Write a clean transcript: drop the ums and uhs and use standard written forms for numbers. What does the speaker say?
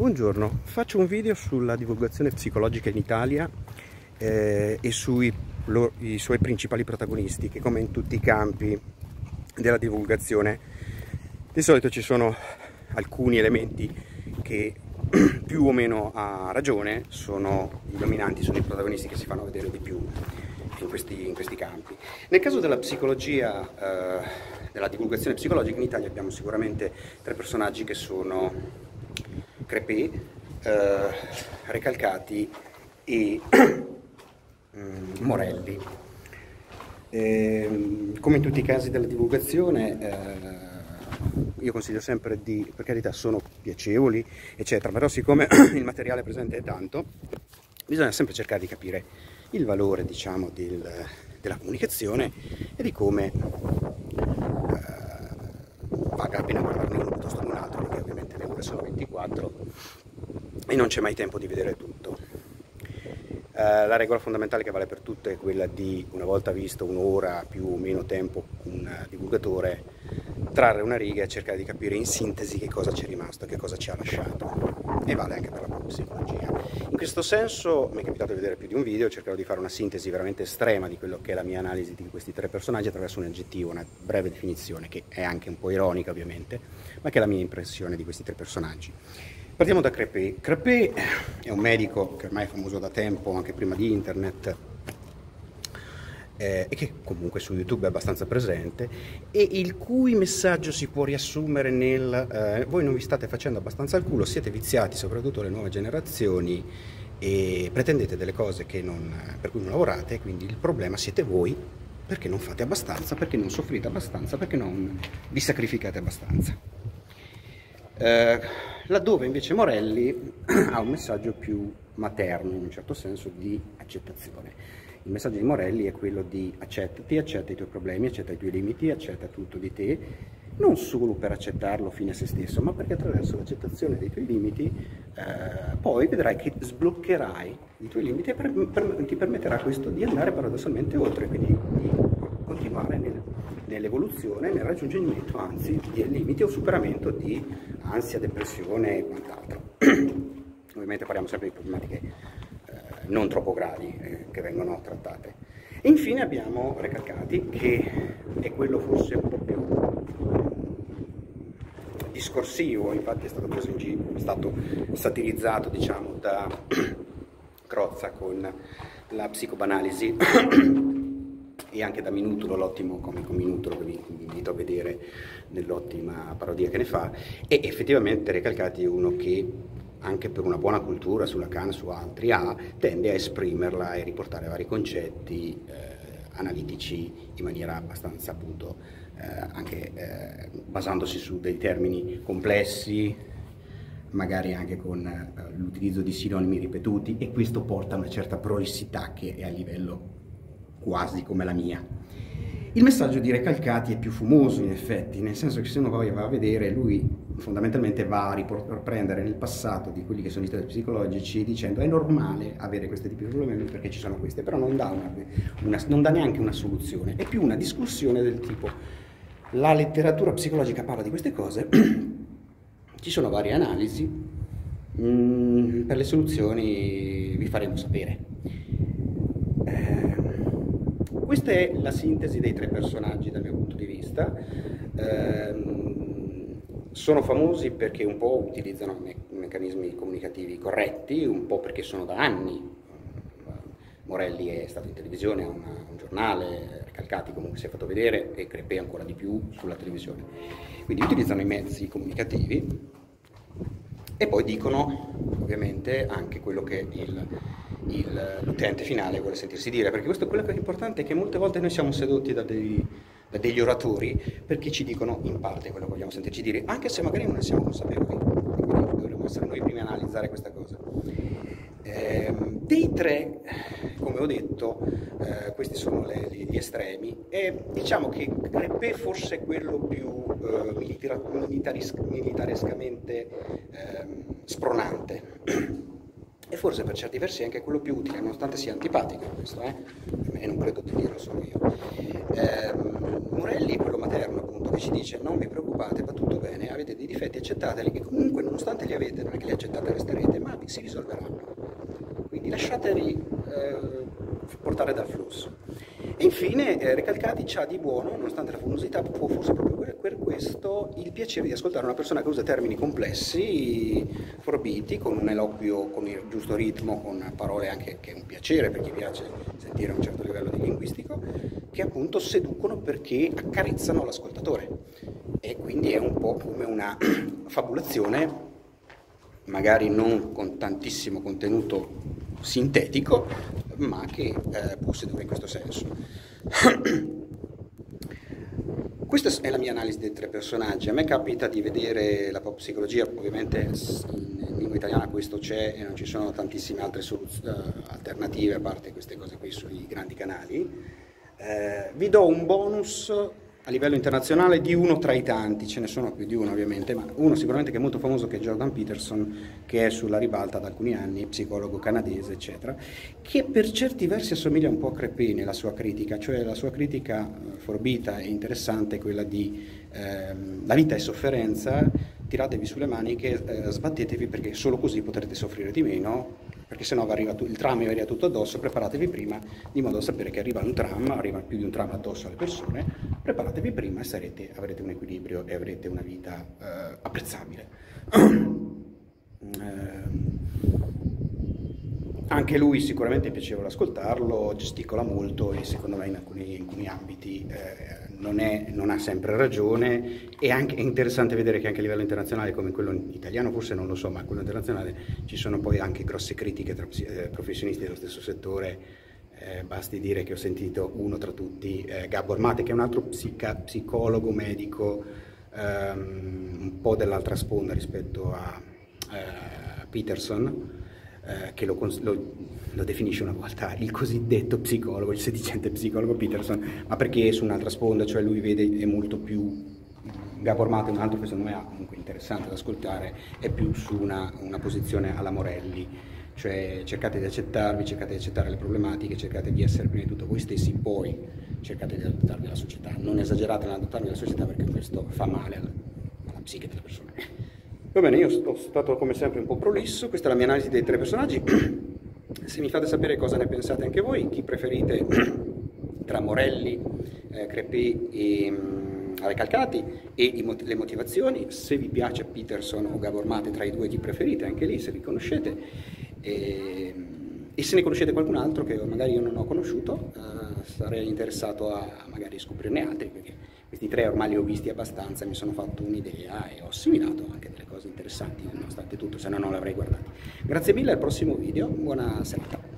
Buongiorno, faccio un video sulla divulgazione psicologica in Italia e sui suoi principali protagonisti, che come in tutti i campi della divulgazione di solito ci sono alcuni elementi che più o meno a ragione sono i dominanti, sono i protagonisti che si fanno vedere di più in questi campi. Nel caso della psicologia, della divulgazione psicologica in Italia abbiamo sicuramente tre personaggi che sono Crepè, Recalcati e Morelli. Come in tutti i casi della divulgazione, io consiglio sempre per carità, sono piacevoli, eccetera, però siccome il materiale presente è tanto, bisogna sempre cercare di capire il valore, diciamo, della comunicazione e di come valga la pena guardarne uno piuttosto che un altro, perché ovviamente le ore sono 24 e non c'è mai tempo di vedere tutto. La regola fondamentale che vale per tutto è quella di, una volta visto un'ora più o meno tempo un divulgatore, trarre una riga e cercare di capire in sintesi che cosa c'è rimasto, che cosa ci ha lasciato, e vale anche per la psicologia. In questo senso mi è capitato di vedere più di un video, cercherò di fare una sintesi veramente estrema di quello che è la mia analisi di questi tre personaggi attraverso un aggettivo, una breve definizione che è anche un po' ironica ovviamente, ma che è la mia impressione di questi tre personaggi. Partiamo da Crepè. Crepè è un medico che ormai è famoso da tempo, anche prima di internet, e che comunque su YouTube è abbastanza presente, e il cui messaggio si può riassumere nel voi non vi state facendo abbastanza al culo, siete viziati, soprattutto le nuove generazioni, e pretendete delle cose per cui non lavorate, quindi il problema siete voi, perché non fate abbastanza, perché non soffrite abbastanza, perché non vi sacrificate abbastanza. Laddove invece Morelli ha un messaggio più materno, in un certo senso, di accettazione. Il messaggio di Morelli è quello di accettati, accetta i tuoi problemi, accetta i tuoi limiti, accetta tutto di te, non solo per accettarlo fine a se stesso, ma perché attraverso l'accettazione dei tuoi limiti poi vedrai che sbloccherai i tuoi limiti e ti permetterà questo di andare paradossalmente oltre, quindi di continuare nell'evoluzione, nel raggiungimento anzi di limiti o superamento di ansia, depressione e quant'altro. Ovviamente parliamo sempre di problematiche non troppo gravi che vengono trattate. E infine abbiamo Recalcati, che è quello forse un po' più discorsivo, infatti è stato preso in giro, è stato satirizzato, diciamo, da Crozza con la psicobanalisi e anche da Minutolo, l'ottimo comico Minutolo, che vi invito a vedere nell'ottima parodia che ne fa. E effettivamente Recalcati è uno che, anche per una buona cultura su Lacan, su altri, tende a esprimerla e riportare vari concetti analitici in maniera abbastanza, appunto, anche basandosi su dei termini complessi, magari anche con l'utilizzo di sinonimi ripetuti, e questo porta a una certa prolissità che è a livello quasi come la mia. Il messaggio di Recalcati è più fumoso, in effetti, nel senso che se uno poi va a vedere, lui fondamentalmente va a riprendere nel passato di quelli che sono i stati psicologici, dicendo è normale avere questi tipi di problemi perché ci sono queste, però non dà neanche una soluzione, è più una discussione del tipo: la letteratura psicologica parla di queste cose, ci sono varie analisi, per le soluzioni vi faremo sapere. Questa è la sintesi dei tre personaggi dal mio punto di vista. Sono famosi perché un po' utilizzano meccanismi comunicativi corretti, un po' perché sono da anni. Morelli è stato in televisione, ha un giornale, Recalcati comunque si è fatto vedere, e Crepè ancora di più sulla televisione. Quindi utilizzano i mezzi comunicativi e poi dicono ovviamente anche quello che l'utente finale vuole sentirsi dire, perché questo è quello che è importante, che molte volte noi siamo sedotti da degli oratori perché ci dicono in parte quello che vogliamo sentirci dire, anche se magari non ne siamo consapevoli, quindi dovremmo essere noi i primi a analizzare questa cosa. Dei tre, come ho detto, questi sono gli estremi, e diciamo che Crepè forse è quello più militarescamente spronante, e forse per certi versi è anche quello più utile, nonostante sia antipatico questo, e non credo di dirlo solo io. Morelli è quello materno, appunto, che ci dice: non vi preoccupate, va tutto bene, avete dei difetti, difetti accettateli, che comunque nonostante li avete, non è che li accettate e resterete, ma si risolveranno. Quindi lasciatevi portare dal flusso. E infine Recalcati c'ha di buono, nonostante la fumusità, forse proprio per questo, il piacere di ascoltare una persona che usa termini complessi, forbiti, con un eloquio, con il giusto ritmo, con parole anche che è un piacere per chi piace sentire un certo livello di linguistico, che appunto seducono perché accarezzano l'ascoltatore. E quindi è un po' come una fabulazione, magari non con tantissimo contenuto sintetico, ma che può sedurre in questo senso. Questa è la mia analisi dei 3 personaggi. A me capita di vedere la pop psicologia, ovviamente in lingua italiana questo c'è e non ci sono tantissime altre alternative a parte queste cose qui sui grandi canali. Vi do un bonus a livello internazionale di uno tra i tanti, ce ne sono più di uno ovviamente, ma uno sicuramente che è molto famoso, che è Jordan Peterson, che è sulla ribalta da alcuni anni, psicologo canadese eccetera, che per certi versi assomiglia un po' a Crepè nella sua critica, cioè la sua critica forbita e interessante è quella di la vita è sofferenza, tiratevi sulle maniche, sbattetevi perché solo così potrete soffrire di meno, perché sennò il tram vi arriva tutto addosso, preparatevi prima, di modo da sapere che arriva più di un tram addosso alle persone, preparatevi prima e avrete un equilibrio e avrete una vita apprezzabile. Anche lui sicuramente è piacevole ascoltarlo, gesticola molto e secondo me in alcuni ambiti non ha sempre ragione, e anche è interessante vedere che anche a livello internazionale, come quello italiano forse non lo so, ma a quello internazionale ci sono poi anche grosse critiche tra professionisti dello stesso settore. Basti dire che ho sentito uno tra tutti, Gabor Mate, che è un altro psicologo medico, un po' dell'altra sponda rispetto a Peterson, che lo definisce una volta il cosiddetto psicologo, il sedicente psicologo Peterson, ma perché è su un'altra sponda, cioè lui vede è molto più, Gabor Mate è un altro che secondo me è comunque interessante da ascoltare, è più su una posizione alla Morelli, cioè cercate di accettarvi, cercate di accettare le problematiche, cercate di essere prima di tutto voi stessi, poi cercate di adattarvi alla società, non esagerate nell'adattarvi alla società perché questo fa male alla psiche delle persone. Va bene, io sono stato come sempre un po' prolisso, questa è la mia analisi dei 3 personaggi. Se mi fate sapere cosa ne pensate anche voi, chi preferite tra Morelli, Crepè e Recalcati, e le motivazioni, se vi piace Peterson o Gabor Mate, tra i due chi preferite, anche lì se vi conoscete, e se ne conoscete qualcun altro che magari io non ho conosciuto, sarei interessato a magari scoprirne altri, perché questi 3 ormai li ho visti abbastanza, mi sono fatto un'idea e ho assimilato anche delle cose interessanti, nonostante tutto, se no non l'avrei guardati. Grazie mille, al prossimo video, buona serata.